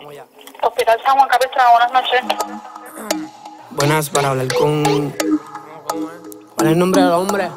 Vamos allá. Hospital San Juan Capistrano, buenas noches. Buenas, para hablar con... ¿Cuál es el nombre del hombre?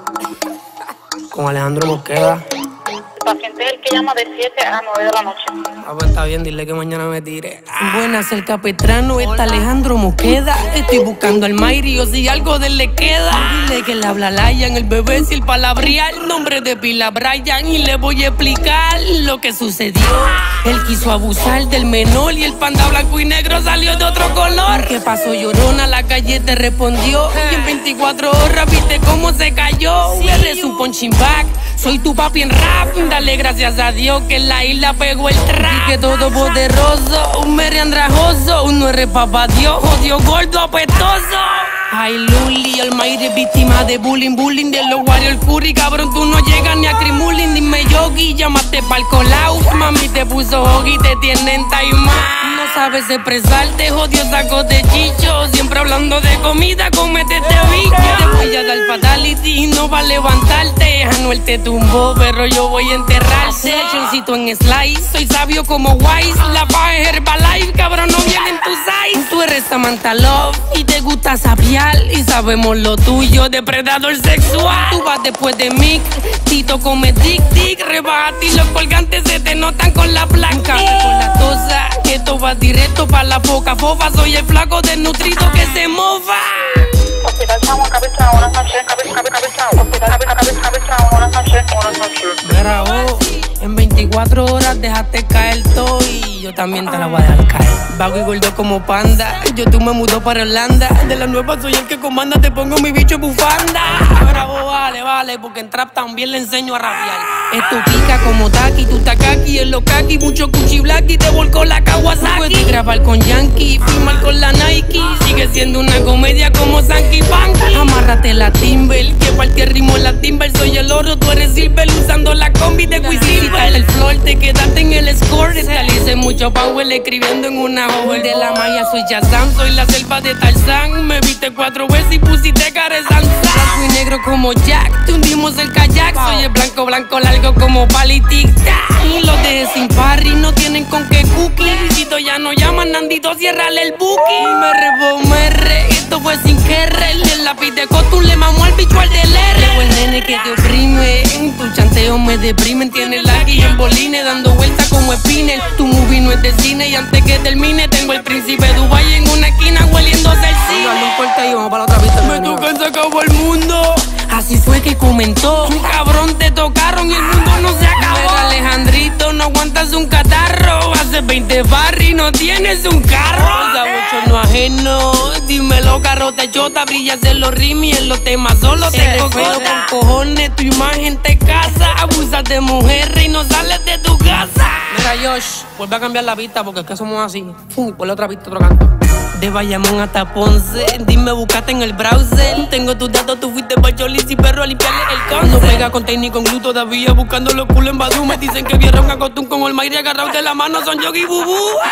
Con Alejandro Mosqueda. El paciente es el que llama de 7 a 9 de la noche. Ah, pues está bien, dile que mañana me tire. Buenas, el Capistrano, está Alejandro Mosqueda. Estoy buscando al Mayri, o si algo de él le queda. Dile que le habla Layan, el bebé sin palabrear. Nombre de pila Brian, y le voy a explicar lo que sucedió. Él quiso abusar del menor y el panda blanco y negro salió de otro color. ¿Qué pasó, llorona? La calle te respondió. Y en 24 horas viste cómo se cayó. Eres un punching bag, soy tu papi en rap. Dale gracias a Dios que en la isla pegó el trap. Y que todo poderoso, un mere andrajoso. Uno eres papá Dios, jodido gordo apestoso. Ay, Luli, el Mayri víctima de bullying de los Warrior Curry. Cabrón, tú no llegas ni a Crimulin. Dime Yogi, llamaste pa'l colau. Mami te puso hogi, te tienen taimá. No sabes expresarte, jodido saco de chicho. Siempre hablando de comida, cómete este bicho. Te voy a dar fatality y no va a levantarte. Anuel te tumbó, pero yo voy a enterrarte. Choncito en slice, soy sabio como Wise. La paja es Herbalife, cabrón, no viene en tu size. Tú eres Samantha Love y te gusta sabiar. Y sabemos lo tuyo, depredador sexual. Tú vas después de Mick, Tito come dick, rebate y los colgantes se te notan con la blanca. Con la tosa, que esto va directo pa' la poca fofa. Soy el flaco desnutrido que se mova. Hospital San Juan Capistrano, buenas noches. Capistrano, Hospital Capistrano, buenas noches. Buenas noches. Mira vos, en 24 horas dejaste caer todo y yo también te la voy a dejar caer. Vago y gordo como panda, yo tú me mudó para Irlanda. De la nueva soy el que comanda, te pongo mi bicho bufanda. Bravo, vale, porque en trap también le enseño a rapear. Esto pica como Taki, tu Takaki, en los kaki, mucho cuchi black y te volcó la Kawasaki. Puedes grabar con Yankee, firmar con la Nike. Sigue siendo una comedia como Sanky Panky. Amárrate la Timber, que cualquier ritmo en la Timber. Soy el oro, tú eres Silver, usando la combi de Quisilver. El flor, te quedaste en el score. Realicé mucho power escribiendo en una hoja. De la malla soy Shazam, soy la selva de Tarzán. Me viste 4 veces y pusiste cara de Sansa. Blanco y negro como Jack, te hundimos el kayak. Soy el blanco largo como Pali Tic Tac. Y los dejé sin parry, no tienen con qué cookie. Visito ya no llaman, Nandito, ciérrale el bookie. Merre, esto fue sin querer. El lápiz de Cotun le mamó al bicho al del R. Llegó el nene que te oprime, tu chanteo me deprimen. Tiene la guía en bolines, dando vueltas como spinner. Tu movie no es de cine y antes que termine tengo el príncipe Dubai en una esquina hueliéndose el cine. Dale un corte y vamos para la otra pista. Me toca, se acabó el mundo. Así fue que comentó. Un cabrón te tocaron y el mundo no se acabó. Pero Alejandrito, no aguantas un catarro. Hace 20 barri y no tienes un carro. Mucho no ajeno. Dímelo, carrota chota. Brillas en los rimis, en los temas solo tengo feo con cojones. Tu imagen te casa. Abusas de mujeres y no sales de tu casa. Mira, Josh, vuelve a cambiar la pista porque es que somos así. Ponle otra pista, otro canto. De Bayamón hasta Ponce, dime, buscaste en el browser. Tengo tus datos, tú fuiste pa' Cholis y perro a limpiarle el cáncer. No pega con técnico con glue todavía, buscando los culos en Badoo. Me dicen que vieron a Cotun con el Mayri agarrados de la mano, son Yogi Bubu.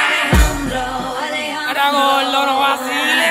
Ahora gordo, no vacile,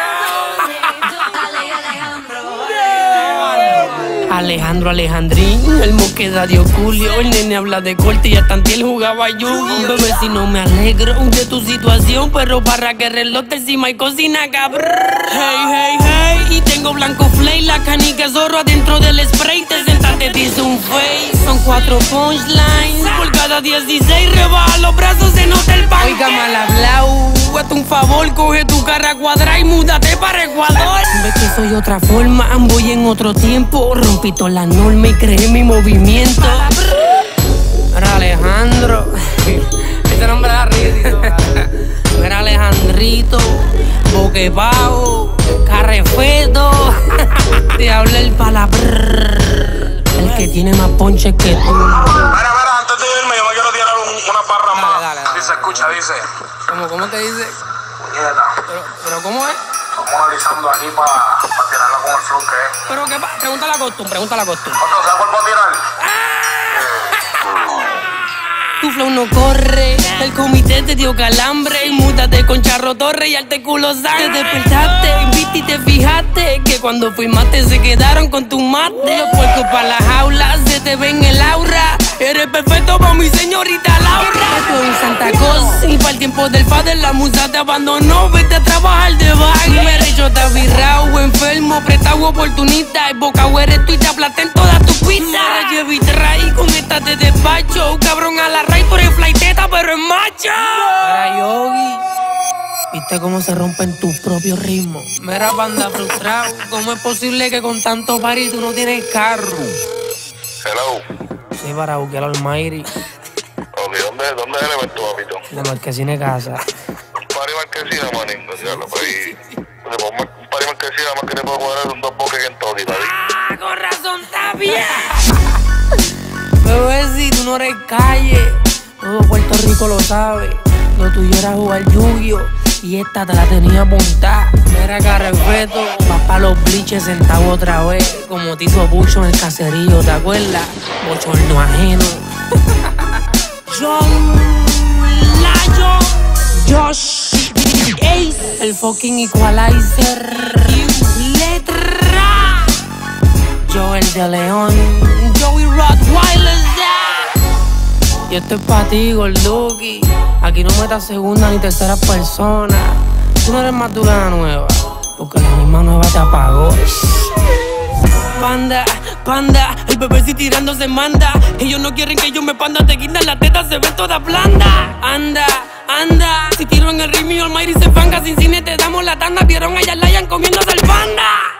Alejandrín, el Mosqueda dio Julio. El nene habla de corte y hasta antiel jugaba Yugi. Bebé, si no me alegro de tu situación, pero para que reloj encima y cocina, cabrón. Hey, y tengo blanco flay, la canica zorro adentro del spray. Te sentaste, te hice un face. Son 4 punchlines, por cada 16 rebaja los brazos, se nota el pan. Oiga, mal hablao, hazte un favor, coge tu cara cuadrada y múdate para Ecuador. Ves que soy otra forma, voy en otro tiempo. Rompí toda la norma y creé mi movimiento. Era Alejandro. Ese nombre era ridículo. Era Alejandrito, boquebajo, carrefeto. Te habla el palabr, el que tiene más ponches que tú. Mira, antes de irme yo me quiero tirar una barra más. Dale. Dice, escucha, dice. ¿Cómo te dice? Puñeta. ¿Pero cómo es? Estamos analizando aquí para tirarla con el flow que es. Pero qué pasa, pregunta la costumbre. ¿Cuánto se vuelve a tirar? Tu flow no corre, el comité te dio calambre. Y múdate con Charro Torre y arte culo sangre. Te despertaste, viste y te fijaste que cuando fuimaste se quedaron con tu mate. Los puercos pa' la jaula, se te ven el aura. Eres perfecto pa' mi señorita Laura. Esto es un Santa Claus y para el tiempo del padre la musa te abandonó. Vete a trabajar de bag. Me recho te virrao, enfermo, prestado, oportunista. El bocao eres tú y te aplasté en toda tu pista. Llevo y traí con esta de despacho. Cabrón a la raíz por el flighteta, pero es macho. Para Yogi, viste cómo se rompen tus propios ritmos. Mira, panda frustrado, ¿cómo es posible que con tanto party tú no tienes carro? Hello. Sí, para buquear al Mayri. Ok, ¿dónde es el evento, papito? De Marquesina Casa. Un party Marquesina, manín. Diablo, pues ahí. Un party Marquesina, más que te puedo cuadrar son 2 boques en Kentucky, ¿tá? ¡Ah, con razón, está bien! Bebé, si tú no eres calle, todo Puerto Rico lo sabe. Lo tuyo era jugar Yu-Gi-Oh! Y esta te la tenía apuntada. Mira que respeto, vas pa' los bliches sentado otra vez. Como te hizo Bucho en el caserío, ¿te acuerdas? Bochorno ajeno. John Layo, Josh Ace, el fucking Equalizer, Letra, Joel de León, Joey Rottweiler. Y esto es pa' ti, Gorduki. Aquí no metas segunda ni tercera persona. Tú no eres más dura la nueva, porque la misma nueva te apagó. Panda, panda, el bebé si tirando se manda. Ellos no quieren que yo me panda, te quitan las tetas, se ven toda blanda. Anda, anda, si tiro en el ritmo y Almighty se fanga. Sin cine te damos la tanda, vieron a Lion comiéndose el panda.